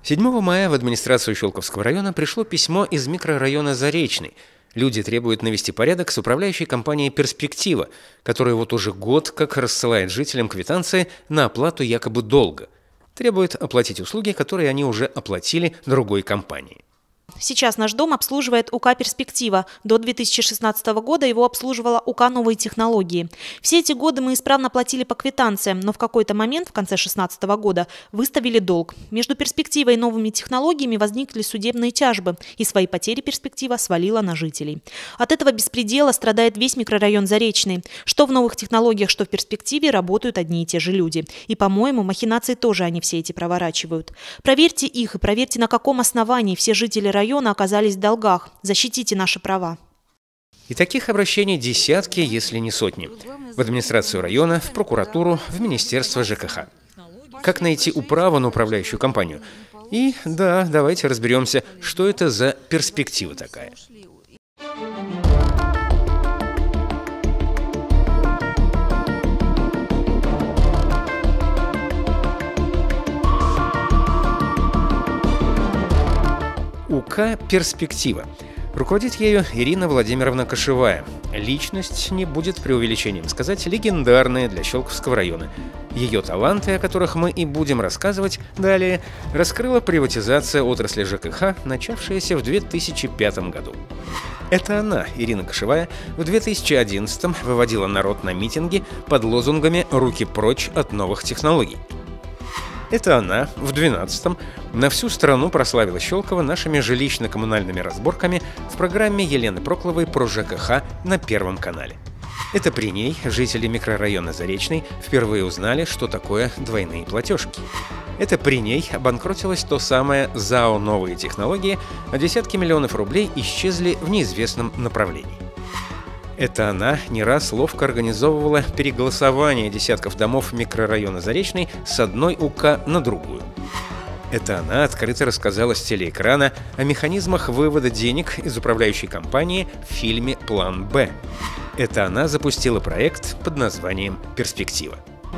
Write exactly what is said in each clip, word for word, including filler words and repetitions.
седьмого мая в администрацию Щелковского района пришло письмо из микрорайона Заречный. Люди требуют навести порядок с управляющей компанией «Перспектива», которая вот уже год как рассылает жителям квитанции на оплату якобы долга. Требует оплатить услуги, которые они уже оплатили другой компании. Сейчас наш дом обслуживает УК «Перспектива». До две тысячи шестнадцатого года его обслуживала УК «Новые технологии». Все эти годы мы исправно платили по квитанциям, но в какой-то момент, в конце две тысячи шестнадцатого года, выставили долг. Между «Перспективой» и «Новыми технологиями» возникли судебные тяжбы, и свои потери «Перспектива» свалила на жителей. От этого беспредела страдает весь микрорайон Заречный. Что в «Новых технологиях», что в «Перспективе» работают одни и те же люди. И, по-моему, махинации тоже они все эти проворачивают. Проверьте их и проверьте, на каком основании все жители района района оказались в долгах. Защитите наши права. И таких обращений десятки, если не сотни. В администрацию района, в прокуратуру, в Министерство ЖКХ. Как найти управу на управляющую компанию? И да, давайте разберемся, что это за перспектива такая. УК «Перспектива». Руководит ею Ирина Владимировна Кошевая. Личность, не будет преувеличением сказать, легендарная для Щелковского района. Ее таланты, о которых мы и будем рассказывать далее, раскрыла приватизация отрасли ЖКХ, начавшаяся в две тысячи пятом году. Это она, Ирина Кошевая, в две тысячи одиннадцатом выводила народ на митинги под лозунгами «Руки прочь от новых технологий». Это она в две тысячи двенадцатом на всю страну прославила Щелково нашими жилищно-коммунальными разборками в программе Елены Прокловой про ЖКХ на Первом канале. Это при ней жители микрорайона Заречный впервые узнали, что такое двойные платежки. Это при ней обанкротилось то самое ЗАО «Новые технологии», а десятки миллионов рублей исчезли в неизвестном направлении. Это она не раз ловко организовывала переголосование десятков домов микрорайона Заречный с одной УК на другую. Это она открыто рассказала с телеэкрана о механизмах вывода денег из управляющей компании в фильме «План Б». Это она запустила проект под названием «Перспектива».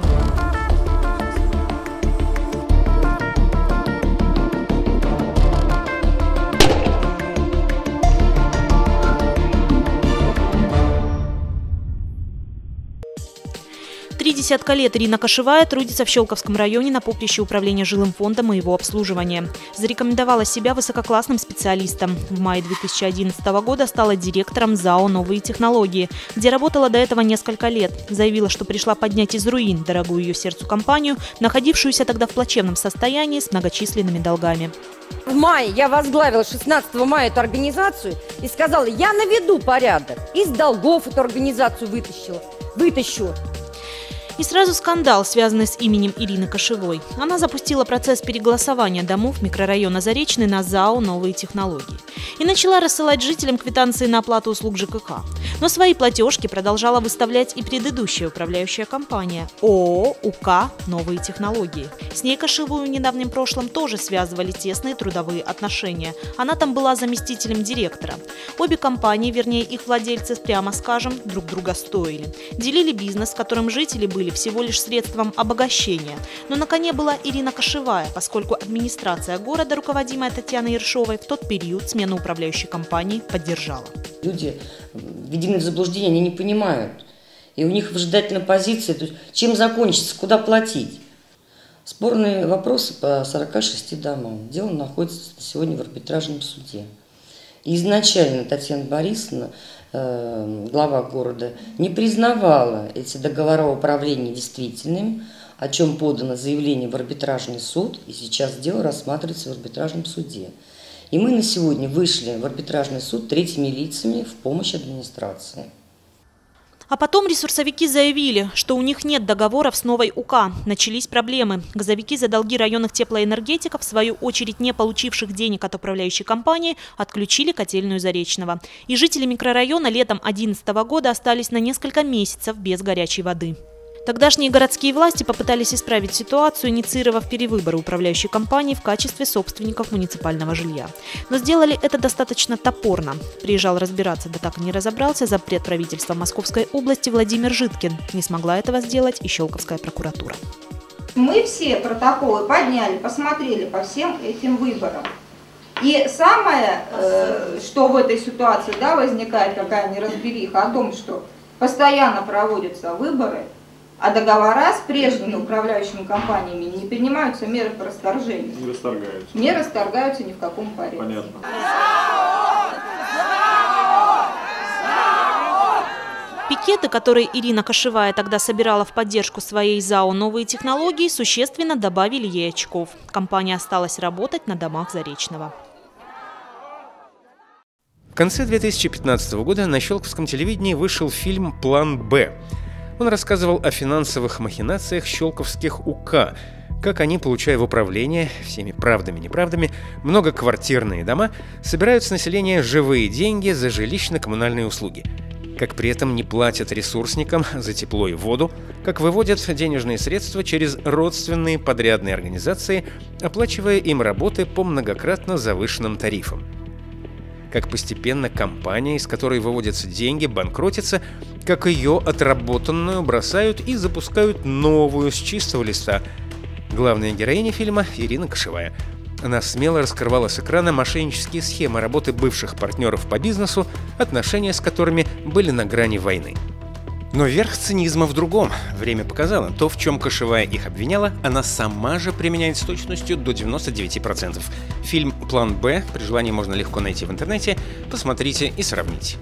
Три десятка лет Ирина Кошевая трудится в Щелковском районе на поприще управления жилым фондом и его обслуживания. Зарекомендовала себя высококлассным специалистом. В мае две тысячи одиннадцатого года стала директором ЗАО «Новые технологии», где работала до этого несколько лет. Заявила, что пришла поднять из руин дорогую ее сердцу компанию, находившуюся тогда в плачевном состоянии с многочисленными долгами. В мае я возглавила шестнадцатого мая эту организацию и сказала, я наведу порядок. Из долгов эту организацию вытащила. Вытащу. И сразу скандал, связанный с именем Ирины Кошевой. Она запустила процесс переголосования домов микрорайона Заречный на ЗАО «Новые технологии» и начала рассылать жителям квитанции на оплату услуг ЖКХ. Но свои платежки продолжала выставлять и предыдущая управляющая компания ООО «УК Новые технологии». С ней Кошевую в недавнем прошлом тоже связывали тесные трудовые отношения. Она там была заместителем директора. Обе компании, вернее их владельцы, прямо скажем, друг друга стоили. Делили бизнес, которым жители были всего лишь средством обогащения. Но на коне была Ирина Кошевая, поскольку администрация города, руководимая Татьяной Ершовой, в тот период смену управляющей компании поддержала. Люди введены в заблуждение, они не понимают. И у них выжидательная позиция, то есть чем закончится, куда платить. Спорные вопросы по сорока шести домам. Дело находится сегодня в арбитражном суде. И изначально Татьяна Борисовна, глава города, не признавала эти договора управления действительными, о чем подано заявление в арбитражный суд, и сейчас дело рассматривается в арбитражном суде. И мы на сегодня вышли в арбитражный суд третьими лицами в помощь администрации. А потом ресурсовики заявили, что у них нет договоров с новой УК. Начались проблемы. Газовики за долги районных теплоэнергетиков, в свою очередь не получивших денег от управляющей компании, отключили котельную Заречного. И жители микрорайона летом две тысячи одиннадцатого года остались на несколько месяцев без горячей воды. Тогдашние городские власти попытались исправить ситуацию, инициировав перевыборы управляющей компании в качестве собственников муниципального жилья. Но сделали это достаточно топорно. Приезжал разбираться, да так и не разобрался, зампред правительства Московской области Владимир Житкин. Не смогла этого сделать и Щелковская прокуратура. Мы все протоколы подняли, посмотрели по всем этим выборам. И самое, э, что в этой ситуации, да, возникает какая неразбериха, о том, что постоянно проводятся выборы, а договора с прежними управляющими компаниями не принимаются меры по расторжению. Не расторгаются. Не расторгаются ни в каком порядке. Понятно. Пикеты, которые Ирина Кошевая тогда собирала в поддержку своей ЗАО «Новые технологии», существенно добавили ей очков. Компания осталась работать на домах Заречного. В конце две тысячи пятнадцатого года на щелковском телевидении вышел фильм «План Б». Он рассказывал о финансовых махинациях щелковских УК, как они, получая в управление всеми правдами и неправдами многоквартирные дома, собирают с населения живые деньги за жилищно-коммунальные услуги, как при этом не платят ресурсникам за тепло и воду, как выводят денежные средства через родственные подрядные организации, оплачивая им работы по многократно завышенным тарифам. Как постепенно компания, из которой выводятся деньги, банкротится, как ее отработанную бросают и запускают новую с чистого листа. Главная героиня фильма – Ирина Кошевая. Она смело раскрывала с экрана мошеннические схемы работы бывших партнеров по бизнесу, отношения с которыми были на грани войны. Но верх цинизма в другом. Время показало, то, в чем Кошевая их обвиняла, она сама же применяет с точностью до девяноста девяти процентов. Фильм «План Б» при желании можно легко найти в интернете, посмотрите и сравните.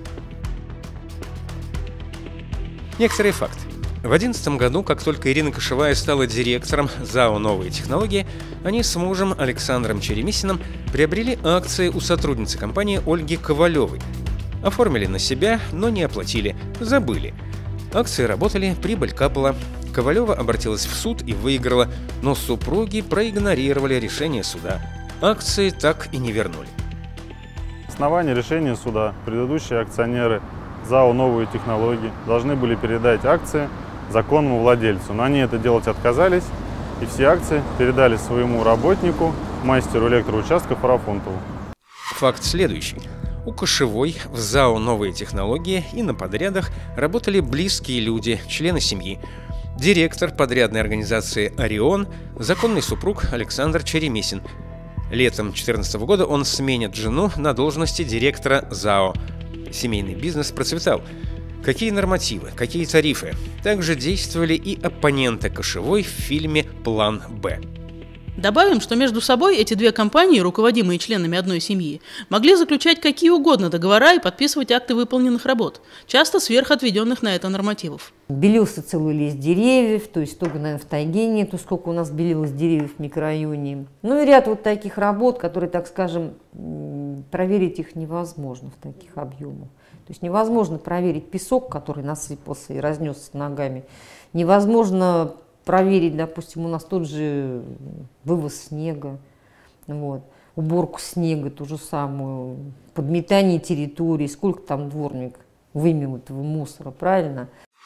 Некоторые факты. В две тысячи одиннадцатом году, как только Ирина Кошевая стала директором ЗАО «Новые технологии», они с мужем Александром Черемисиным приобрели акции у сотрудницы компании Ольги Ковалевой. Оформили на себя, но не оплатили, забыли. Акции работали, прибыль капала. Ковалева обратилась в суд и выиграла, но супруги проигнорировали решение суда. Акции так и не вернули. Основание решения суда предыдущие акционеры ЗАО «Новые технологии» должны были передать акции законному владельцу, но они это делать отказались, и все акции передали своему работнику, мастеру электроучастка Фарафонтову. Факт следующий. У Кошевой в ЗАО «Новые технологии» и на подрядах работали близкие люди, члены семьи. Директор подрядной организации «Орион», законный супруг Александр Черемисин. Летом две тысячи четырнадцатого года он сменит жену на должности директора ЗАО. Семейный бизнес процветал. Какие нормативы, какие тарифы? Также действовали и оппоненты Кошевой в фильме «План Б». Добавим, что между собой эти две компании, руководимые членами одной семьи, могли заключать какие угодно договора и подписывать акты выполненных работ, часто сверх отведенных на это нормативов. Белился целый лес деревьев, то есть только, наверное, в тайге нету, сколько у нас белилось деревьев в микрорайоне. Ну и ряд вот таких работ, которые, так скажем, проверить их невозможно в таких объемах. То есть невозможно проверить песок, который насыпался и разнесся ногами, невозможно проверить, допустим, у нас тот же вывоз снега, вот, уборку снега, ту же самую, подметание территории, сколько там дворник вымел этого мусора, правильно?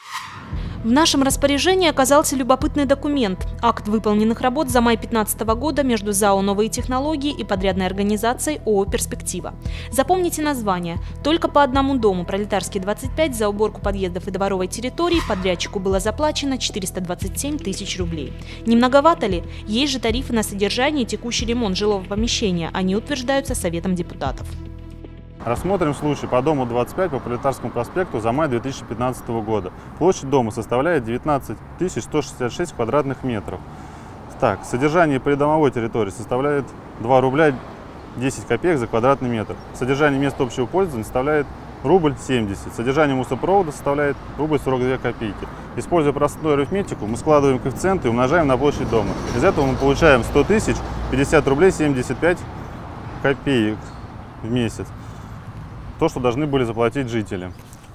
В нашем распоряжении оказался любопытный документ – акт выполненных работ за май две тысячи пятнадцатого года между ЗАО «Новые технологии» и подрядной организацией ООО «Перспектива». Запомните название. Только по одному дому, Пролетарский, двадцать пять, за уборку подъездов и дворовой территории подрядчику было заплачено четыреста двадцать семь тысяч рублей. Не многовато ли? Есть же тарифы на содержание и текущий ремонт жилого помещения. Они утверждаются Советом депутатов. Рассмотрим случай по дому двадцать пять по Пролетарскому проспекту за май две тысячи пятнадцатого года. Площадь дома составляет девятнадцать тысяч сто шестьдесят шесть квадратных метров. Так, содержание придомовой территории составляет два рубля десять копеек за квадратный метр. Содержание мест общего пользования составляет рубль семьдесят. Содержание мусоропровода составляет рубль сорок две копейки. Используя простую арифметику, мы складываем коэффициенты и умножаем на площадь дома. Из этого мы получаем сто тысяч пятьдесят рублей семьдесят пять копеек в месяц. То, что должны были заплатить жители.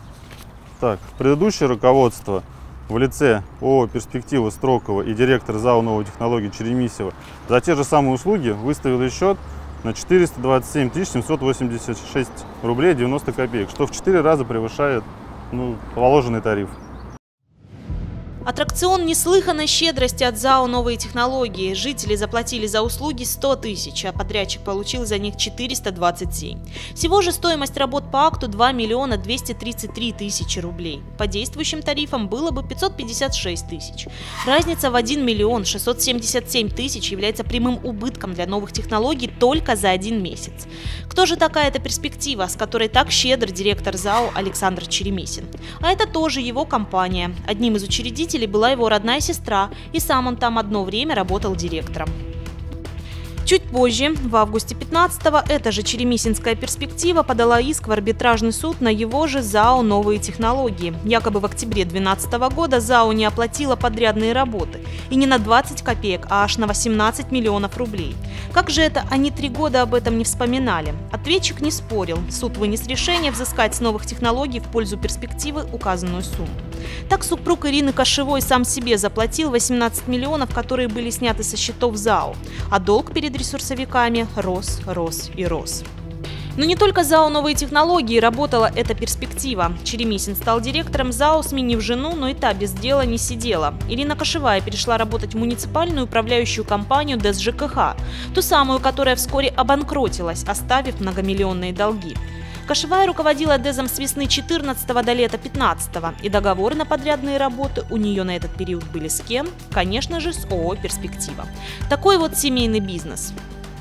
Так, предыдущее руководство в лице ООО «Перспектива» Строкова и директор ЗАО «Новые технологии» Черемисева за те же самые услуги выставили счет на четыреста двадцать семь тысяч семьсот восемьдесят шесть рублей девяносто копеек, что в четыре раза превышает ну, положенный тариф. Аттракцион неслыханной щедрости от ЗАО «Новые технологии». Жители заплатили за услуги сто тысяч, а подрядчик получил за них четыреста двадцать семь. Всего же стоимость работ по акту два миллиона двести тридцать три тысячи рублей. По действующим тарифам было бы пятьсот пятьдесят шесть тысяч. Разница в один миллион шестьсот семьдесят семь тысяч является прямым убытком для новых технологий только за один месяц. Кто же такая эта перспектива, с которой так щедр директор ЗАО Александр Черемисин? А это тоже его компания. Одним из учредителей была его родная сестра, и сам он там одно время работал директором. Чуть позже, в августе пятнадцатого, эта же черемисинская перспектива подала иск в арбитражный суд на его же ЗАО «Новые технологии». Якобы в октябре две тысячи двенадцатого года ЗАО не оплатила подрядные работы. И не на двадцать копеек, а аж на восемнадцать миллионов рублей. Как же это они три года об этом не вспоминали? Ответчик не спорил. Суд вынес решение взыскать с новых технологий в пользу перспективы указанную сумму. Так супруг Ирины Кошевой сам себе заплатил восемнадцать миллионов, которые были сняты со счетов ЗАО. А долг перед ресурсовиками рос, рос и рос. Но не только ЗАО «Новые технологии» работала эта перспектива. Черемисин стал директором ЗАО, сменив жену, но и та без дела не сидела. Ирина Кошевая перешла работать в муниципальную управляющую компанию ДЭС-ЖКХ, ту самую, которая вскоре обанкротилась, оставив многомиллионные долги. Кошевая руководила ДЭЗом с весны четырнадцатого до лета пятнадцатого, и договоры на подрядные работы у нее на этот период были с кем? Конечно же, с ООО «Перспектива». Такой вот семейный бизнес.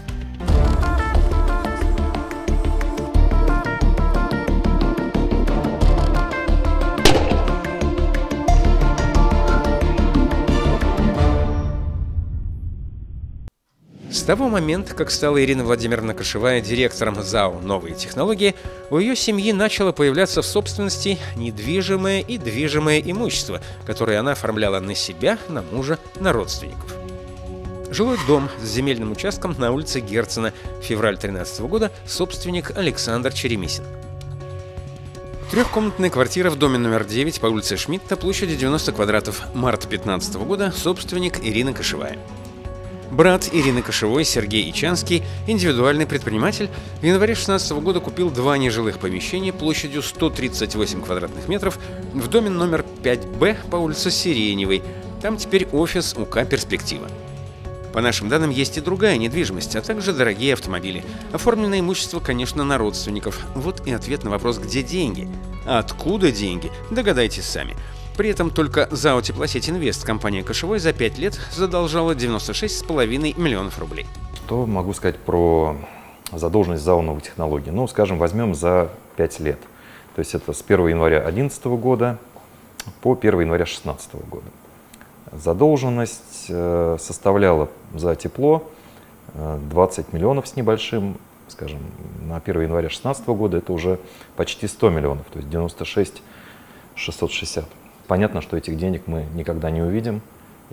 С того момента, как стала Ирина Владимировна Кошевая директором ЗАО «Новые технологии», у ее семьи начало появляться в собственности недвижимое и движимое имущество, которое она оформляла на себя, на мужа, на родственников. Жилой дом с земельным участком на улице Герцена, февраль две тысячи тринадцатого года, собственник Александр Черемисин. Трехкомнатная квартира в доме номер девять по улице Шмидта, площадью девяносто квадратов, март две тысячи пятнадцатого года, собственник Ирина Кошевая. Брат Ирины Кошевой, Сергей Ичанский, индивидуальный предприниматель, в январе две тысячи шестнадцатого года купил два нежилых помещения площадью сто тридцать восемь квадратных метров в доме номер пять Б по улице Сиреневой. Там теперь офис УК «Перспектива». По нашим данным, есть и другая недвижимость, а также дорогие автомобили. Оформленное имущество, конечно, на родственников. Вот и ответ на вопрос, где деньги. А откуда деньги? Догадайтесь сами. При этом только ЗАО «Теплосеть Инвест» компания Кошевой за пять лет задолжала девяносто шесть с половиной миллионов рублей. Что могу сказать про задолженность ЗАО «Новые технологии»? Ну, скажем, возьмем за пять лет. То есть это с первого января две тысячи одиннадцатого года по первого января две тысячи шестнадцатого года. Задолженность составляла за тепло двадцать миллионов с небольшим. Скажем, на первого января две тысячи шестнадцатого года это уже почти сто миллионов, то есть девяносто шесть тысяч шестьсот шестьдесят. Понятно, что этих денег мы никогда не увидим,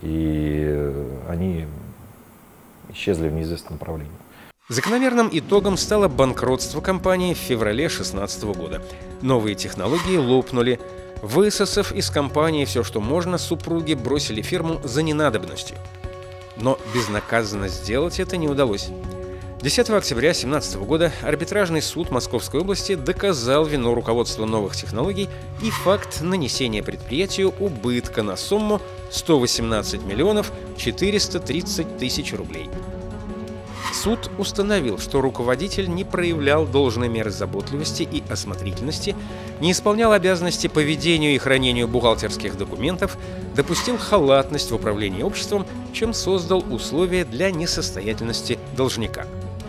и они исчезли в неизвестном направлении. Закономерным итогом стало банкротство компании в феврале две тысячи шестнадцатого года. Новые технологии лопнули. Высосав из компании все, что можно, супруги бросили фирму за ненадобностью. Но безнаказанно сделать это не удалось. десятого октября две тысячи семнадцатого года арбитражный суд Московской области доказал вину руководства новых технологий и факт нанесения предприятию убытка на сумму сто восемнадцать миллионов четыреста тридцать тысяч рублей. Суд установил, что руководитель не проявлял должной меры заботливости и осмотрительности, не исполнял обязанности по ведению и хранению бухгалтерских документов, допустил халатность в управлении обществом, чем создал условия для несостоятельности должника.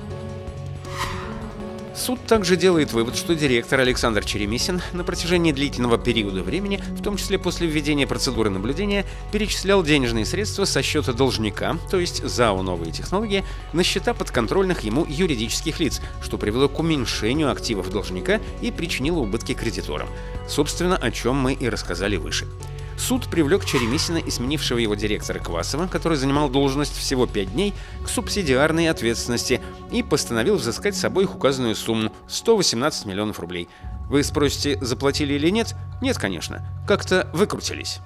Суд также делает вывод, что директор Александр Черемисин на протяжении длительного периода времени, в том числе после введения процедуры наблюдения, перечислял денежные средства со счета должника, то есть ЗАО «Новые технологии», на счета подконтрольных ему юридических лиц, что привело к уменьшению активов должника и причинило убытки кредиторам. Собственно, о чем мы и рассказали выше. Суд привлек Черемисина и сменившего его директора Квасова, который занимал должность всего пять дней, к субсидиарной ответственности и постановил взыскать с обоих указанную сумму – сто восемнадцать миллионов рублей. Вы спросите, заплатили или нет? Нет, конечно. Как-то выкрутились.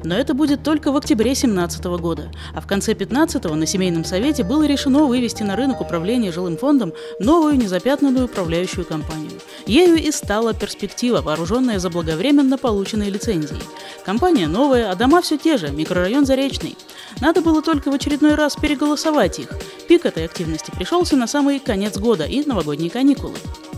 Но это будет только в октябре две тысячи семнадцатого года, а в конце две тысячи пятнадцатого на семейном совете было решено вывести на рынок управления жилым фондом новую незапятнанную управляющую компанию. Ею и стала «Перспектива», вооруженная заблаговременно полученной лицензией. Компания новая, а дома все те же, микрорайон Заречный. Надо было только в очередной раз переголосовать их. Пик этой активности пришелся на самый конец года и новогодние каникулы.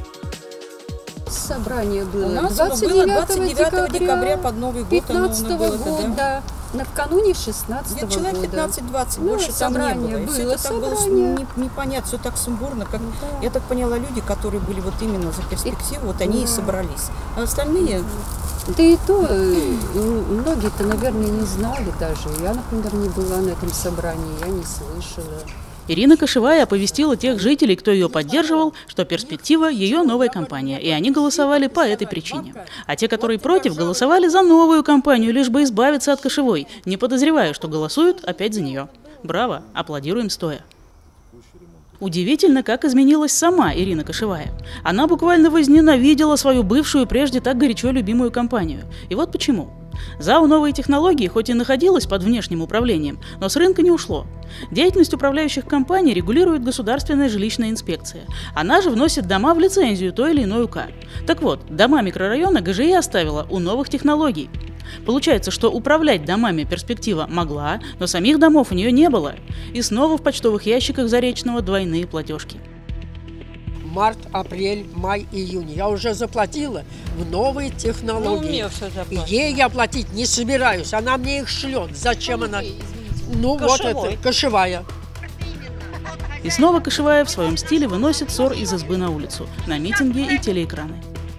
Собрание было У нас двадцать было девятого двадцать девятого декабря, декабря под Новый год. пятнадцатого года, накануне шестнадцатого года. Человек пятнадцать-двадцать, Ну, больше там не было. И было, все это так было собрание. не- непонятно, все так сумбурно. Как, Да. Я так поняла, люди, которые были вот именно за перспективу, вот они Да. и собрались. А остальные... Да и то, э, м, многие-то, наверное, не знали даже. Я, например, не была на этом собрании, я не слышала. Ирина Кошевая оповестила тех жителей, кто ее поддерживал, что «Перспектива» – ее новая компания, и они голосовали по этой причине. А те, которые против, голосовали за новую компанию, лишь бы избавиться от Кошевой, не подозревая, что голосуют опять за нее. Браво! Аплодируем стоя. Удивительно, как изменилась сама Ирина Кошевая. Она буквально возненавидела свою бывшую, прежде так горячо любимую компанию. И вот почему. ЗАО «Новые технологии» хоть и находилась под внешним управлением, но с рынка не ушло. Деятельность управляющих компаний регулирует Государственная жилищная инспекция. Она же вносит дома в лицензию той или иной УК. Так вот, дома микрорайона ГЖИ оставила у «Новых технологий». Получается, что управлять домами «Перспектива» могла, но самих домов у нее не было. И снова в почтовых ящиках Заречного двойные платежки. Март, апрель, май, июнь. Я уже заплатила в новые технологии. Ну, ей я платить не собираюсь. Она мне их шлет. Зачем она? Ну Кошевой. Вот это, Кошевая. И снова Кошевая в своем стиле выносит ссор из избы на улицу, на митинги и телеэкраны.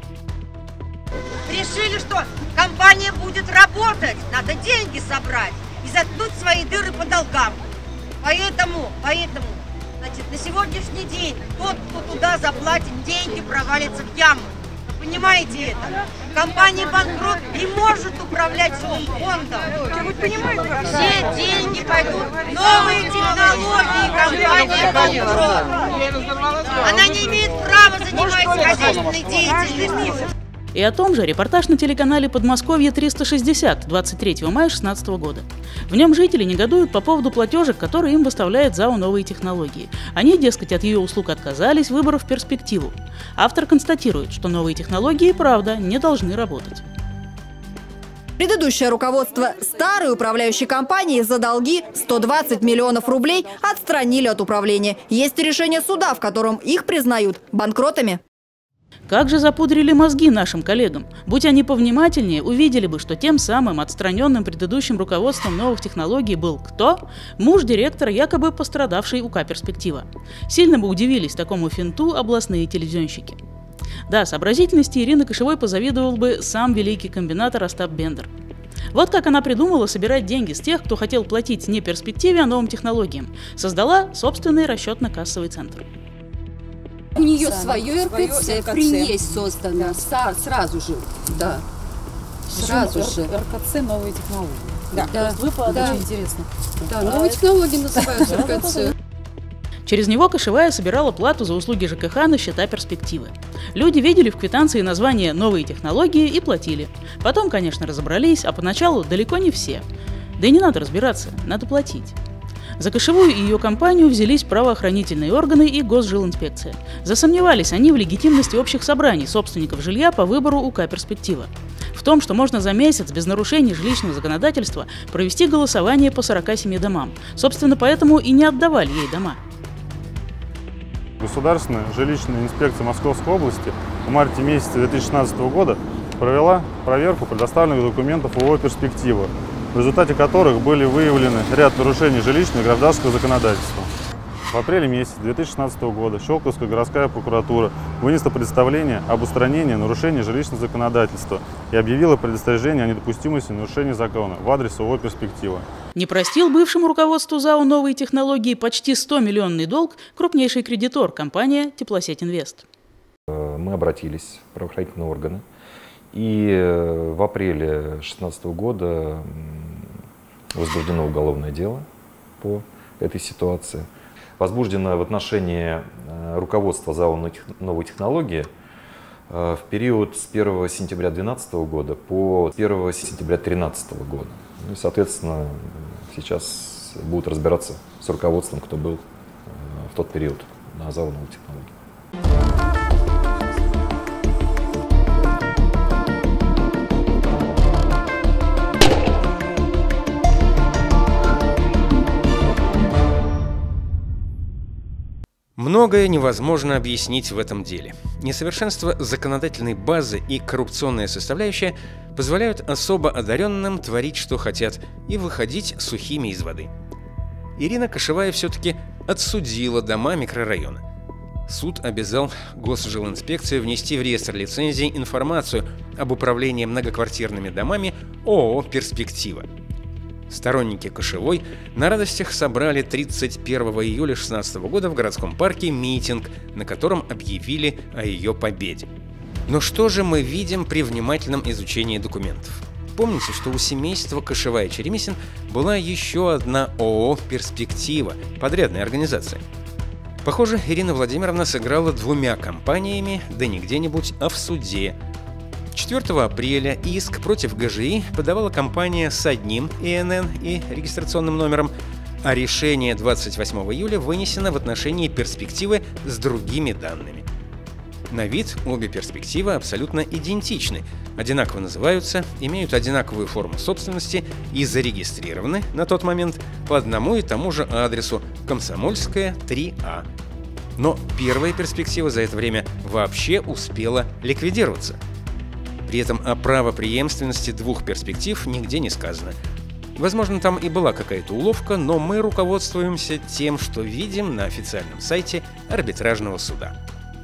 Решили, что компания будет работать, надо деньги собрать и заткнуть свои дыры по долгам. Поэтому, поэтому, значит, на сегодняшний день тот, кто туда заплатит деньги, провалится в яму. Вы понимаете это? Компания банкрот не может управлять жилым фондом. Вы понимаете? Все деньги пойдут в новые технологии, компания банкрот. Она не имеет права заниматься хозяйственной деятельностью. И о том же репортаж на телеканале «Подмосковье триста шестьдесят» двадцать третьего мая две тысячи шестнадцатого года. В нем жители негодуют по поводу платежек, которые им выставляет ЗАО «Новые технологии». Они, дескать, от ее услуг отказались, выбрав «Перспективу». Автор констатирует, что новые технологии, правда, не должны работать. Предыдущее руководство старой управляющей компании за долги сто двадцать миллионов рублей отстранили от управления. Есть решение суда, в котором их признают банкротами. Как же запудрили мозги нашим коллегам? Будь они повнимательнее, увидели бы, что тем самым отстраненным предыдущим руководством новых технологий был кто? Муж директора, якобы пострадавший УК «Перспектива». Сильно бы удивились такому финту областные телевизионщики. Да, сообразительности Ирины Кошевой позавидовал бы сам великий комбинатор Остап Бендер. Вот как она придумала собирать деньги с тех, кто хотел платить не «Перспективе», а новым технологиям. Создала собственный расчетно-кассовый центр. У нее Сама. свое РКЦ, при ней создано, да. Сразу же, да, сразу же. РКЦ «Новые технологии». Да, да. Выпад Да. очень интересно. Да, новые технологии называются РКЦ. Через него Кошевая собирала плату за услуги ЖКХ на счета «Перспективы». Люди видели в квитанции название «Новые технологии» и платили. Потом, конечно, разобрались, а поначалу далеко не все. Да и не надо разбираться, надо платить. За Кошевую и ее компанию взялись правоохранительные органы и Госжилинспекция. Засомневались они в легитимности общих собраний собственников жилья по выбору УК «Перспектива». В том, что можно за месяц без нарушений жилищного законодательства провести голосование по сорока семи домам. Собственно, поэтому и не отдавали ей дома. Государственная жилищная инспекция Московской области в марте месяце две тысячи шестнадцатого года провела проверку предоставленных документов ООО «Перспектива», в результате которых были выявлены ряд нарушений жилищного и гражданского законодательства. В апреле месяце две тысячи шестнадцатого года Щелковская городская прокуратура вынесла представление об устранении нарушений жилищного законодательства и объявила предостережение о недопустимости нарушения закона в адрес ООО «Перспектива». Не простил бывшему руководству ЗАО «Новые технологии» почти сто-миллионный долг крупнейший кредитор – компания «Теплосеть Инвест». Мы обратились в правоохранительные органы. И в апреле две тысячи шестнадцатого года возбуждено уголовное дело по этой ситуации. Возбуждено в отношении руководства ЗАО «Новые технологии» в период с первого сентября две тысячи двенадцатого года по первого сентября две тысячи тринадцатого года. Ну и, соответственно, сейчас будут разбираться с руководством, кто был в тот период на ЗАО «Новые технологии». Многое невозможно объяснить в этом деле. Несовершенство законодательной базы и коррупционная составляющая позволяют особо одаренным творить, что хотят, и выходить сухими из воды. Ирина Кошевая все-таки отсудила дома микрорайона. Суд обязал Госжилинспекцию внести в реестр лицензий информацию об управлении многоквартирными домами ООО «Перспектива». Сторонники Кошевой на радостях собрали тридцать первого июля две тысячи шестнадцатого года в городском парке митинг, на котором объявили о ее победе. Но что же мы видим при внимательном изучении документов? Помните, что у семейства Кошевая-Черемисин была еще одна ООО «Перспектива», подрядная организация. Похоже, Ирина Владимировна сыграла двумя компаниями, да не где-нибудь, а в суде. четвёртого апреля иск против ГЖИ подавала компания с одним ИНН и регистрационным номером, а решение двадцать восьмого июля вынесено в отношении «Перспективы» с другими данными. На вид обе перспективы абсолютно идентичны, одинаково называются, имеют одинаковую форму собственности и зарегистрированы на тот момент по одному и тому же адресу – Комсомольская, три А. Но первая перспектива за это время вообще успела ликвидироваться. При этом о правопреемственности двух перспектив нигде не сказано. Возможно, там и была какая-то уловка, но мы руководствуемся тем, что видим на официальном сайте арбитражного суда.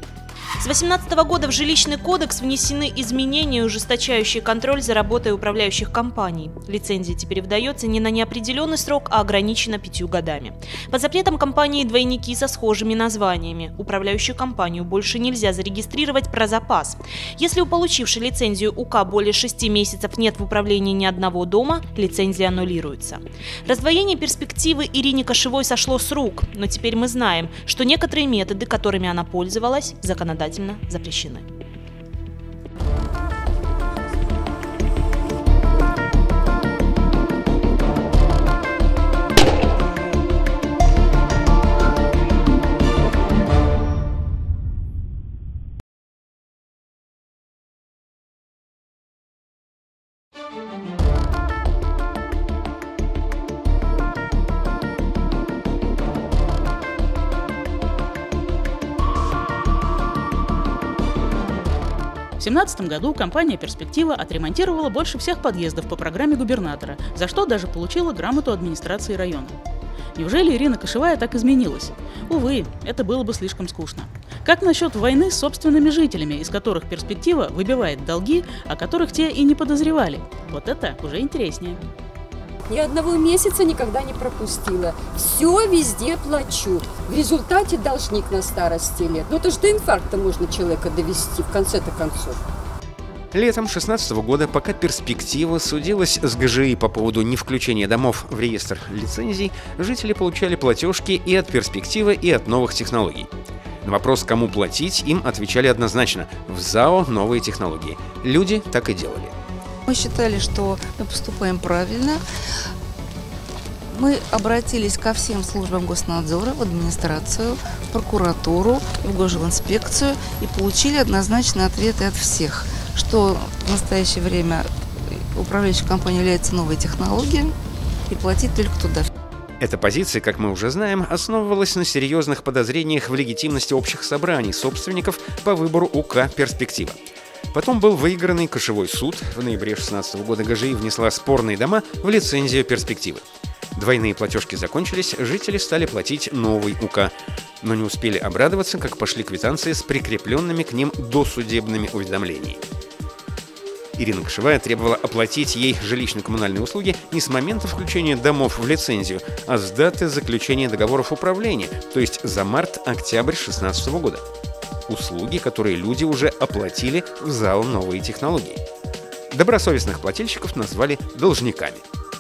С две тысячи восемнадцатого года в жилищный кодекс внесены изменения, ужесточающие контроль за работой управляющих компаний. Лицензия теперь выдается не на неопределенный срок, а ограничена пятью годами. Под запретом компании двойники со схожими названиями. Управляющую компанию больше нельзя зарегистрировать про запас. Если у получившей лицензию УК более шести месяцев нет в управлении ни одного дома, лицензия аннулируется. Раздвоение перспективы Ирине Кошевой сошло с рук, но теперь мы знаем, что некоторые методы, которыми она пользовалась, законодательно запрещены. В две тысячи семнадцатом году компания «Перспектива» отремонтировала больше всех подъездов по программе губернатора, за что даже получила грамоту администрации района. Неужели Ирина Кошевая так изменилась? Увы, это было бы слишком скучно. Как насчет войны с собственными жителями, из которых «Перспектива» выбивает долги, о которых те и не подозревали? Вот это уже интереснее. Ни одного месяца никогда не пропустила. Все везде плачу. В результате должник на старости лет. Ну это же до инфаркта можно человека довести в конце-то концов. Летом две тысячи шестнадцатого года, пока «Перспектива» судилась с ГЖИ по поводу невключения домов в реестр лицензий, жители получали платежки и от «Перспективы», и от новых технологий. На вопрос, кому платить, им отвечали однозначно – в ЗАО «Новые технологии». Люди так и делали. Мы считали, что мы поступаем правильно. Мы обратились ко всем службам госнадзора, в администрацию, в прокуратуру, в Госжилинспекцию и получили однозначные ответы от всех, что в настоящее время управляющая компания является новой технологией и платить только туда. Эта позиция, как мы уже знаем, основывалась на серьезных подозрениях в легитимности общих собраний собственников по выбору УК «Перспектива». Потом был выигранный Кошевой суд. В ноябре две тысячи шестнадцатого года ГЖИ внесла спорные дома в лицензию «Перспективы». Двойные платежки закончились, жители стали платить новый УК. Но не успели обрадоваться, как пошли квитанции с прикрепленными к ним досудебными уведомлениями. Ирина Кошевая требовала оплатить ей жилищно-коммунальные услуги не с момента включения домов в лицензию, а с даты заключения договоров управления, то есть за март-октябрь две тысячи шестнадцатого года. Услуги, которые люди уже оплатили в ЗАО «Новые технологии». Добросовестных плательщиков назвали должниками.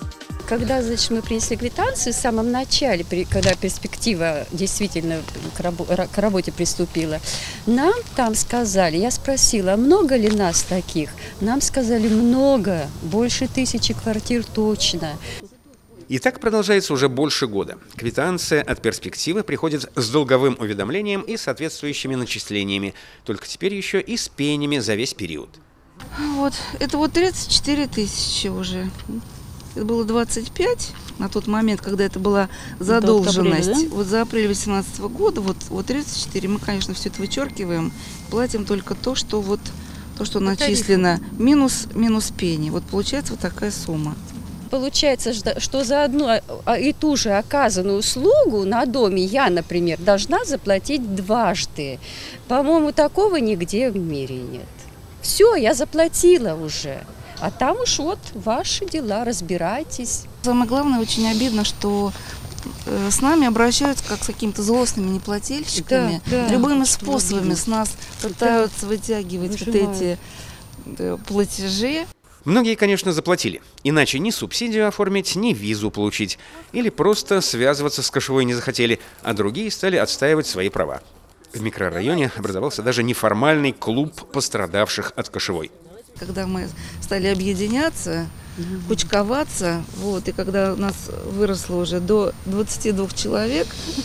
когда, значит, мы принесли квитанцию в самом начале, когда перспектива действительно к, рабо к работе приступила, нам там сказали, я спросила, много ли нас таких? Нам сказали, много, больше тысячи квартир точно. И так продолжается уже больше года. Квитанция от перспективы приходит с долговым уведомлением и соответствующими начислениями, только теперь еще и с пенями за весь период. Вот, это вот тридцать четыре тысячи уже. Это было двадцать пять на тот момент, когда это была задолженность. Это вот, апрель, да? Вот за апрель две тысячи восемнадцатого года, вот, вот тридцать четыре. Мы, конечно, все это вычеркиваем, платим только то, что вот то, что начислено, минус, минус пени. Вот получается вот такая сумма. Получается, что за одну и ту же оказанную услугу на доме я, например, должна заплатить дважды. По-моему, такого нигде в мире нет. Все, я заплатила уже. А там уж вот ваши дела, разбирайтесь. Самое главное, очень обидно, что с нами обращаются как с какими-то злостными неплательщиками. Да, да. Любыми способами с нас пытаются вытягивать вот эти платежи. Многие, конечно, заплатили. Иначе ни субсидию оформить, ни визу получить. Или просто связываться с кошевой не захотели, а другие стали отстаивать свои права. В микрорайоне образовался даже неформальный клуб пострадавших от кошевой. Когда мы стали объединяться, кучковаться, вот, и когда у нас выросло уже до двадцати двух человек,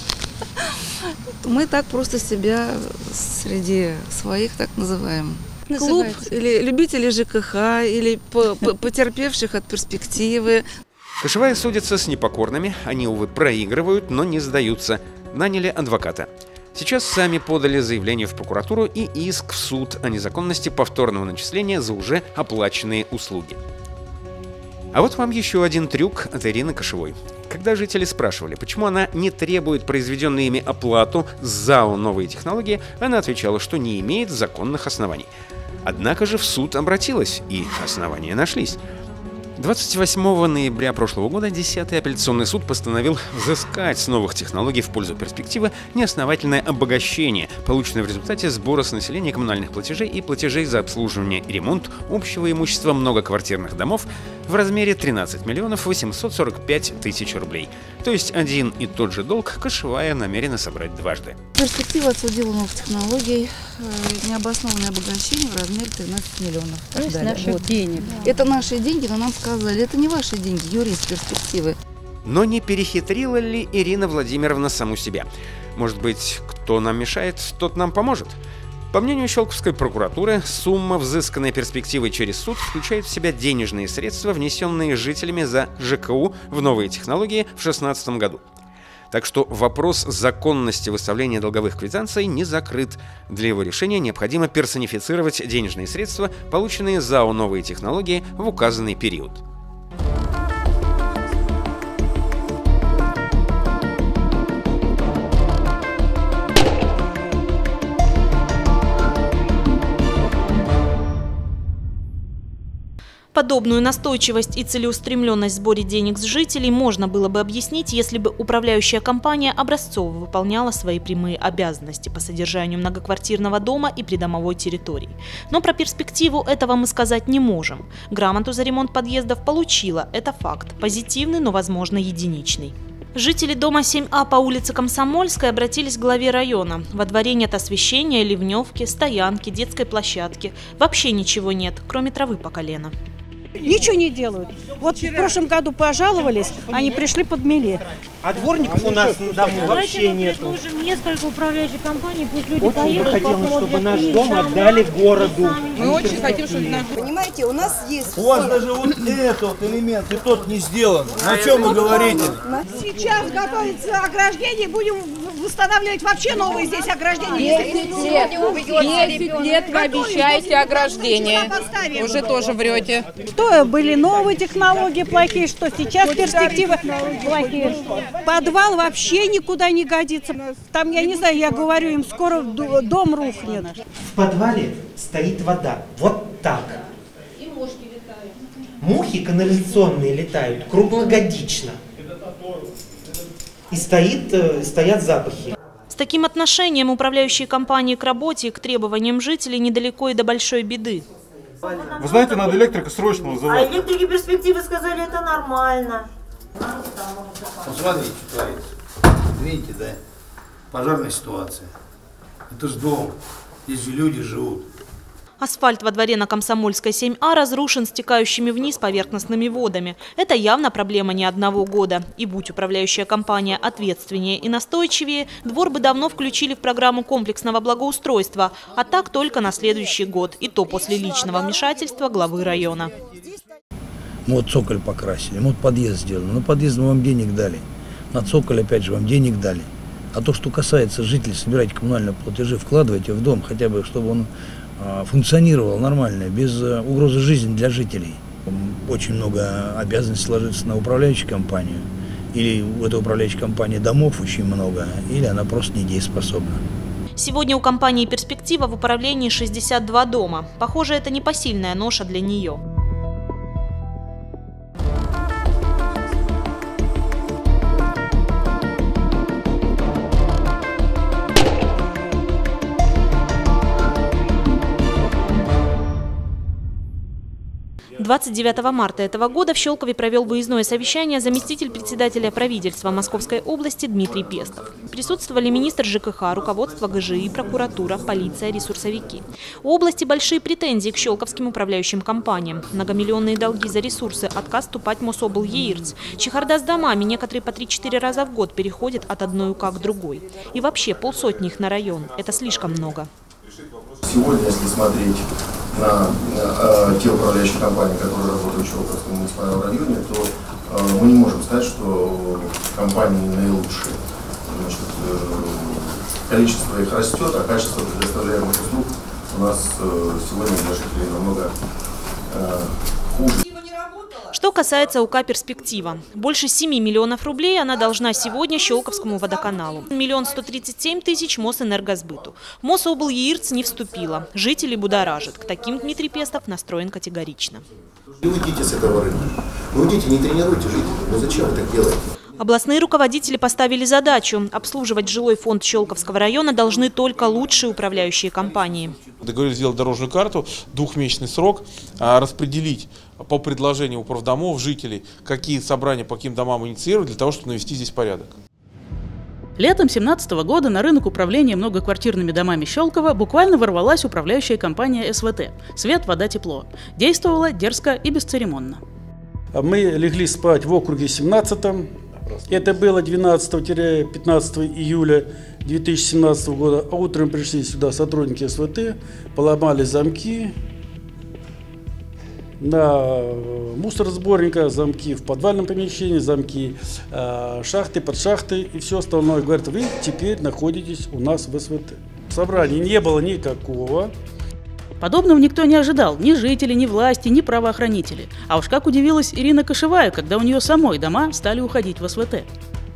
мы так просто себя среди своих так называем. Клуб или любители ЖКХ, или потерпевших от перспективы. Кошевая судится с непокорными, они, увы, проигрывают, но не сдаются. Наняли адвоката. Сейчас сами подали заявление в прокуратуру и иск в суд о незаконности повторного начисления за уже оплаченные услуги. А вот вам еще один трюк от Ирины Кошевой. Когда жители спрашивали, почему она не требует произведенную ими оплату с ЗАО «Новые технологии», она отвечала, что не имеет законных оснований. Однако же в суд обратилась, и основания нашлись. двадцать восьмого ноября прошлого года десятый апелляционный суд постановил взыскать с новых технологий в пользу перспективы неосновательное обогащение, полученное в результате сбора с населения коммунальных платежей и платежей за обслуживание и ремонт общего имущества многоквартирных домов в размере тринадцать миллионов восемьсот сорок пять тысяч рублей. То есть один и тот же долг Кошевая намерена собрать дважды. Перспектива отсудила новых технологий необоснованное обогащение в размере тринадцать миллионов. То есть наших вот. денег. Это наши деньги, но нам сказали, это не ваши деньги, юрист перспективы. Но не перехитрила ли Ирина Владимировна саму себя? Может быть, кто нам мешает, тот нам поможет? По мнению Щелковской прокуратуры, сумма, взысканная перспективой через суд, включает в себя денежные средства, внесенные жителями за ЖКУ в новые технологии в две тысячи шестнадцатом году. Так что вопрос законности выставления долговых квитанций не закрыт. Для его решения необходимо персонифицировать денежные средства, полученные ЗАО «Новые технологии» в указанный период. Подобную настойчивость и целеустремленность в сборе денег с жителей можно было бы объяснить, если бы управляющая компания образцово выполняла свои прямые обязанности по содержанию многоквартирного дома и придомовой территории. Но про перспективу этого мы сказать не можем. Грамоту за ремонт подъездов получила, это факт. Позитивный, но, возможно, единичный. Жители дома семь А по улице Комсомольской обратились к главе района. Во дворе нет освещения, ливневки, стоянки, детской площадки. Вообще ничего нет, кроме травы по колено. Ничего не делают. Вот в прошлом году пожаловались, они пришли подмели. А дворников у нас на дому вообще нет. Нужен несколько управляющих компаний, пусть люди очень поедут, бы хотелось, чтобы наш дом отдали городу. Мы очень хотим, чтобы наш... Понимаете, у нас есть... У вас даже вот этот вот элемент и тот не сделан. О чем вы говорите? Сейчас готовится ограждение, будем восстанавливать вообще новые здесь ограждения. десять лет. десять лет вы обещаете ограждение. Уже тоже врете. Что были новые технологии плохие, что сейчас перспективы плохие. Подвал вообще никуда не годится. Там, я не знаю, я говорю им, скоро дом рухнет. В подвале стоит вода. Вот так. И мушки летают. Мухи канализационные летают круглогодично. И стоит, стоят запахи. С таким отношением управляющие компании к работе и к требованиям жителей недалеко и до большой беды. Вы знаете, надо электрика срочно вызывать. А электрики перспективы сказали, это нормально. Посмотрите, что творится. Видите, да? Пожарная ситуация. Это же дом. Здесь же люди живут. Асфальт во дворе на Комсомольской семь А разрушен стекающими вниз поверхностными водами. Это явно проблема не одного года. И будь управляющая компания ответственнее и настойчивее, двор бы давно включили в программу комплексного благоустройства, а так только на следующий год, и то после личного вмешательства главы района. Мы вот цоколь покрасили, мы вот подъезд сделали, но подъезд мы вам денег дали. На цоколь опять же вам денег дали. А то, что касается жителей, собирайте коммунальные платежи, вкладывайте в дом, хотя бы, чтобы он функционировал нормально, без угрозы жизни для жителей. Очень много обязанностей ложится на управляющую компанию. Или у этой управляющей компании домов очень много, или она просто недееспособна. Сегодня у компании «Перспектива» в управлении шестьдесят два дома. Похоже, это непосильная ноша для нее. двадцать девятого марта этого года в Щелкове провел выездное совещание заместитель председателя правительства Московской области Дмитрий Пестов. Присутствовали министр ЖКХ, руководство ГЖИ, прокуратура, полиция, ресурсовики. У области большие претензии к щелковским управляющим компаниям. Многомиллионные долги за ресурсы, отказ вступать в Мособл ЕИРЦ. Чехарда с домами, некоторые по три-четыре раза в год переходят от одной УК к другой. И вообще полсотни их на район. Это слишком много. Сегодня, если смотреть на э, те управляющие компании, которые работают в Щелковском муниципальном районе, то э, мы не можем сказать, что компании наилучшие. Значит, э, количество их растет, а качество предоставляемых услуг у нас э, сегодня для жителей намного э, хуже. Что касается УК «Перспектива». Больше семи миллионов рублей она должна сегодня Щелковскому водоканалу. Миллион сто тридцать семь тысяч Мосэнергосбыту. В Мособл ЕИРЦ не вступила. Жители будоражат. К таким Дмитрий Пестов настроен категорично. Не уйдите с этого рынка. Ну уйдите, не тренируйте жителей. Ну зачем вы так делаете? Областные руководители поставили задачу. Обслуживать жилой фонд Щелковского района должны только лучшие управляющие компании. Договорились сделать дорожную карту, двухмесячный срок, распределить по предложению управдомов жителей, какие собрания по каким домам инициировать, для того, чтобы навести здесь порядок. Летом две тысячи семнадцатого года на рынок управления многоквартирными домами Щелково буквально ворвалась управляющая компания СВТ «Свет, вода, тепло». Действовала дерзко и бесцеремонно. Мы легли спать в округе семнадцатом. Это было двенадцатого-пятнадцатого июля две тысячи семнадцатого года. А утром пришли сюда сотрудники СВТ, поломали замки на мусоросборника, замки в подвальном помещении, замки э, шахты, под шахты и все остальное. Говорят, вы теперь находитесь у нас в СВТ. Собрания не было никакого. Подобного никто не ожидал, ни жители, ни власти, ни правоохранители. А уж как удивилась Ирина Кошевая, когда у нее самой дома стали уходить в СВТ.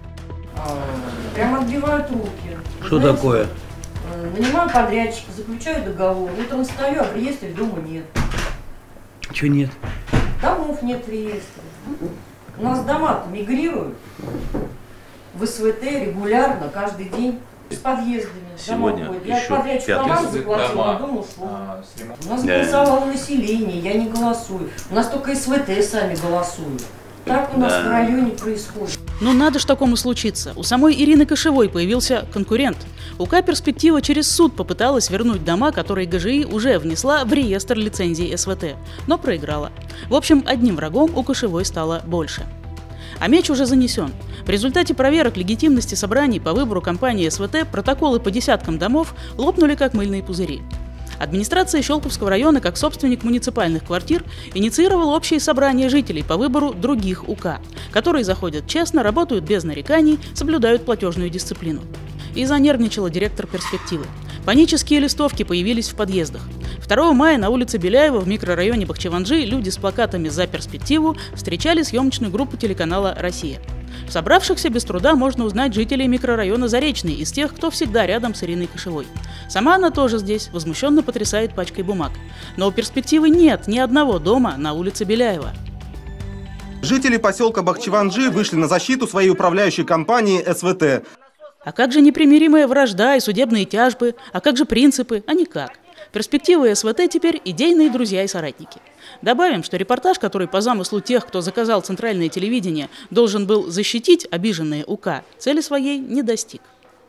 Прямо отбивают руки. Что Знаете, такое? Нанимаю подрядчика, заключаю договор. Утром встаю, а реестра дома нет. Чего нет? Домов нет реестра. У нас дома-то мигрируют в СВТ регулярно, каждый день. С подъездами. Сегодня я еще подрядчику аванс заплатила, а дом ушло. У нас голосовало население, я не голосую. У нас только СВТ сами голосуют. Так у нас да. в районе происходит. Ну надо ж такому случиться. У самой Ирины Кошевой появился конкурент. УК «Перспектива» через суд попыталась вернуть дома, которые ГЖИ уже внесла в реестр лицензий СВТ, но проиграла. В общем, одним врагом у Кошевой стало больше. А меч уже занесен. В результате проверок легитимности собраний по выбору компании СВТ протоколы по десяткам домов лопнули как мыльные пузыри. Администрация Щелковского района, как собственник муниципальных квартир, инициировала общие собрания жителей по выбору других УК, которые заходят честно, работают без нареканий, соблюдают платежную дисциплину. И занервничала директор «Перспективы». Панические листовки появились в подъездах. второго мая на улице Беляева в микрорайоне Бахчеванджи люди с плакатами «За перспективу» встречали съемочную группу телеканала «Россия». В собравшихся без труда можно узнать жителей микрорайона Заречный из тех, кто всегда рядом с Ириной Кошевой. Сама она тоже здесь, возмущенно потрясает пачкой бумаг. Но у «Перспективы» нет ни одного дома на улице Беляева. Жители поселка Бахчеванджи вышли на защиту своей управляющей компании СВТ. А как же непримиримая вражда и судебные тяжбы? А как же принципы? А никак. Перспектива и СВТ теперь идейные друзья и соратники. Добавим, что репортаж, который по замыслу тех, кто заказал центральное телевидение, должен был защитить обиженные УК, цели своей не достиг.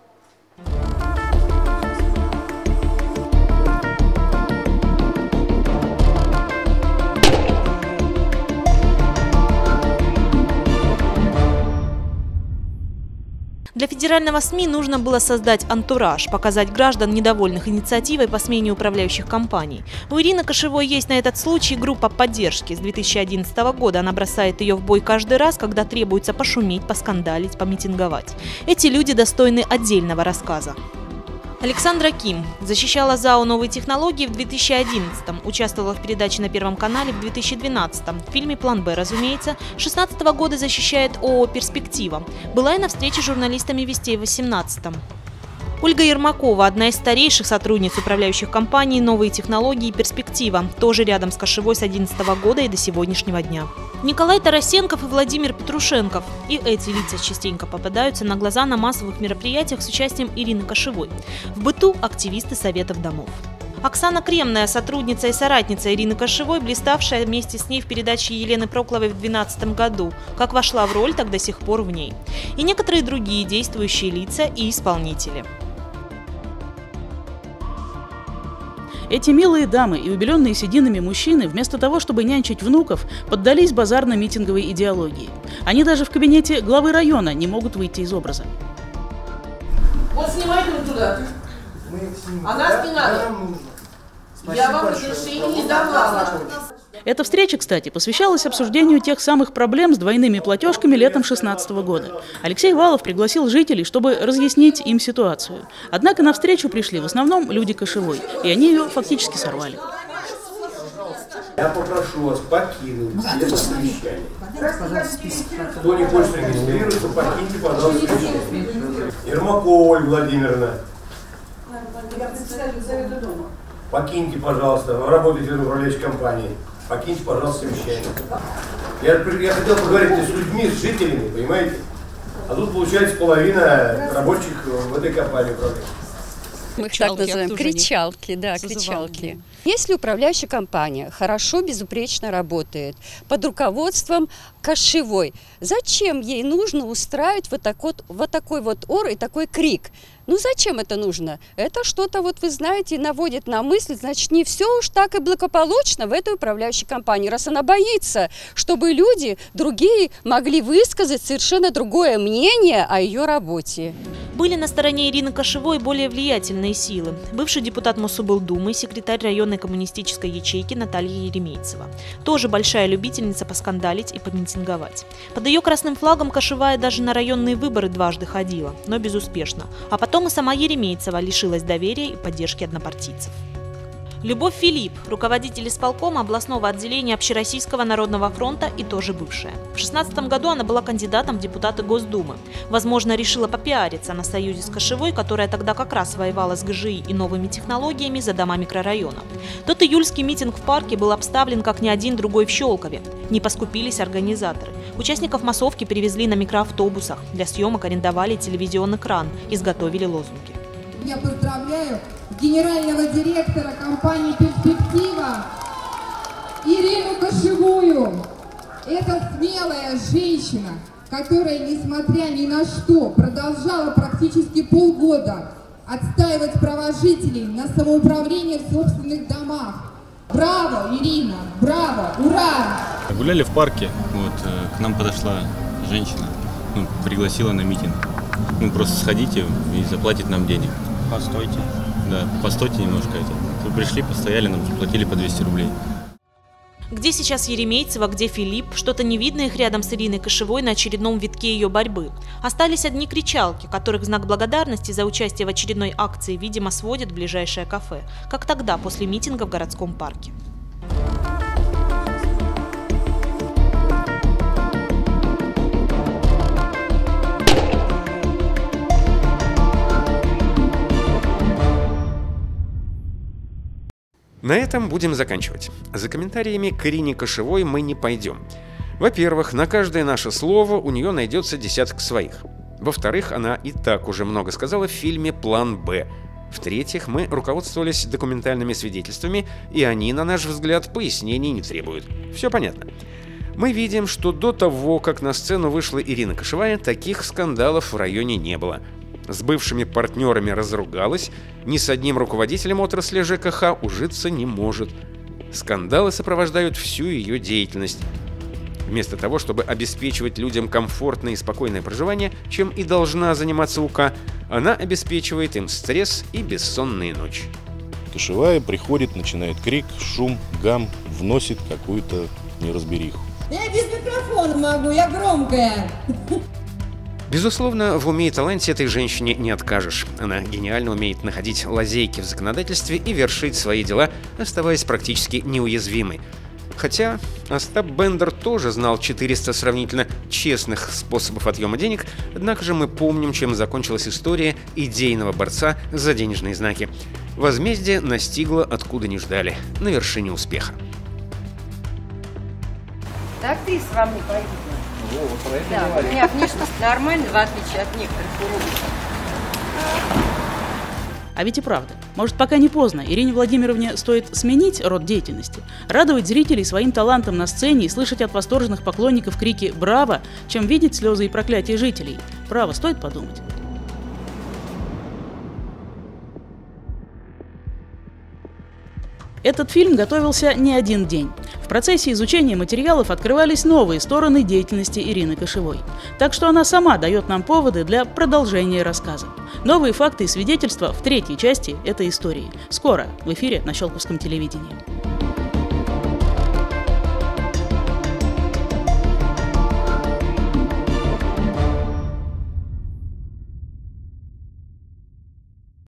Для федерального СМИ нужно было создать антураж, показать граждан, недовольных инициативой по смене управляющих компаний. У Ирины Кошевой есть на этот случай группа поддержки. С две тысячи одиннадцатого года она бросает ее в бой каждый раз, когда требуется пошуметь, поскандалить, помитинговать. Эти люди достойны отдельного рассказа. Александра Ким защищала ЗАО «Новые технологии» в две тысячи одиннадцатом, участвовала в передаче на Первом канале в две тысячи двенадцатом, в фильме «План Б», разумеется, с две тысячи шестнадцатого года защищает ООО «Перспектива». Была и на встрече с журналистами «Вестей» в две тысячи восемнадцатом. Ольга Ермакова – одна из старейших сотрудниц управляющих компаний «Новые технологии» и «Перспектива», тоже рядом с Кошевой с две тысячи одиннадцатого года и до сегодняшнего дня. Николай Тарасенков и Владимир Петрушенков. И эти лица частенько попадаются на глаза на массовых мероприятиях с участием Ирины Кошевой. В быту – активисты Советов домов. Оксана Кремная, сотрудница и соратница Ирины Кошевой, блиставшая вместе с ней в передаче Елены Прокловой в две тысячи двенадцатом году. Как вошла в роль, так до сих пор в ней. И некоторые другие действующие лица и исполнители. Эти милые дамы и убеленные сединами мужчины, вместо того, чтобы нянчить внуков, поддались базарно-митинговой идеологии. Они даже в кабинете главы района не могут выйти из образа. Вот снимайте вот туда. А нас не надо. Я вам разрешение не давала. Эта встреча, кстати, посвящалась обсуждению тех самых проблем с двойными платежками летом две тысячи шестнадцатого года. Алексей Валов пригласил жителей, чтобы разъяснить им ситуацию. Однако на встречу пришли в основном люди Кошевой, и они ее фактически сорвали. Я попрошу вас покинуть это совещание. Кто не хочет регистрироваться, покиньте, пожалуйста, совещание. Ермакова Ольга Владимировна. Покиньте, пожалуйста, вы работаете в управляющей компании. Покиньте, пожалуйста, совещание. Я, я хотел поговорить с людьми, с жителями, понимаете? А тут получается половина рабочих в этой компании управляет. Мы их так называем, кричалки, да, кричалки. Если управляющая компания хорошо, безупречно работает под руководством Кошевой, зачем ей нужно устраивать вот, так вот, вот такой вот ор и такой крик? Ну зачем это нужно? Это что-то, вот вы знаете, наводит на мысль, значит, не все уж так и благополучно в этой управляющей компании, раз она боится, чтобы люди другие могли высказать совершенно другое мнение о ее работе. Были на стороне Ирины Кошевой более влиятельные силы. Бывший депутат Мособлдумы, секретарь районной коммунистической ячейки Наталья Еремейцева. Тоже большая любительница поскандалить и помитинговать. Под ее красным флагом Кошевая даже на районные выборы дважды ходила, но безуспешно. А потом и сама Еремейцева лишилась доверия и поддержки однопартийцев. Любовь Филипп, руководитель исполкома областного отделения Общероссийского народного фронта и тоже бывшая. В две тысячи шестнадцатом году она была кандидатом в депутаты Госдумы. Возможно, решила попиариться на союзе с Кошевой, которая тогда как раз воевала с ГЖИ и новыми технологиями за дома микрорайона. Тот июльский митинг в парке был обставлен как ни один другой в Щелкове. Не поскупились организаторы. Участников массовки перевезли на микроавтобусах. Для съемок арендовали телевизионный кран, изготовили лозунги. Я поздравляю генерального директора компании «Перспектива» Ирину Кошевую. Это смелая женщина, которая, несмотря ни на что, продолжала практически полгода отстаивать права жителей на самоуправление в собственных домах. Браво, Ирина! Браво! Ура! Гуляли в парке, вот, к нам подошла женщина, ну, пригласила на митинг. Ну, просто сходите и заплатите нам денег. Постойте. Да, постойте немножко. Это. Мы пришли, постояли, нам заплатили по двести рублей. Где сейчас Еремейцева, где Филипп? Что-то не видно их рядом с Ириной Кошевой на очередном витке ее борьбы. Остались одни кричалки, которых в знак благодарности за участие в очередной акции, видимо, сводят в ближайшее кафе. Как тогда, после митинга в городском парке. На этом будем заканчивать. За комментариями к Ирине Кошевой мы не пойдем. Во-первых, на каждое наше слово у нее найдется десяток своих. Во-вторых, она и так уже много сказала в фильме «План Б». В-третьих, мы руководствовались документальными свидетельствами, и они, на наш взгляд, пояснений не требуют. Все понятно. Мы видим, что до того, как на сцену вышла Ирина Кошевая, таких скандалов в районе не было. С бывшими партнерами разругалась, ни с одним руководителем отрасли ЖКХ ужиться не может. Скандалы сопровождают всю ее деятельность. Вместо того, чтобы обеспечивать людям комфортное и спокойное проживание, чем и должна заниматься УК, она обеспечивает им стресс и бессонные ночи. Кошевая приходит, начинает крик, шум, гам, вносит какую-то неразбериху. Я без микрофона могу, я громкая. Безусловно, в уме и таланте этой женщине не откажешь. Она гениально умеет находить лазейки в законодательстве и вершить свои дела, оставаясь практически неуязвимой. Хотя Остап Бендер тоже знал четыреста сравнительно честных способов отъема денег, однако же мы помним, чем закончилась история идейного борца за денежные знаки. Возмездие настигло откуда не ждали, на вершине успеха. Да, актриса вам не пойдет. Да, у меня внешность нормальная, в отличие от некоторых уродов. А ведь и правда. Может, пока не поздно, Ирине Владимировне стоит сменить род деятельности, радовать зрителей своим талантом на сцене и слышать от восторженных поклонников крики «Браво!», чем видеть слезы и проклятия жителей. Право, стоит подумать. Этот фильм готовился не один день. В процессе изучения материалов открывались новые стороны деятельности Ирины Кошевой. Так что она сама дает нам поводы для продолжения рассказа. Новые факты и свидетельства в третьей части этой истории. Скоро в эфире на Щелковском телевидении.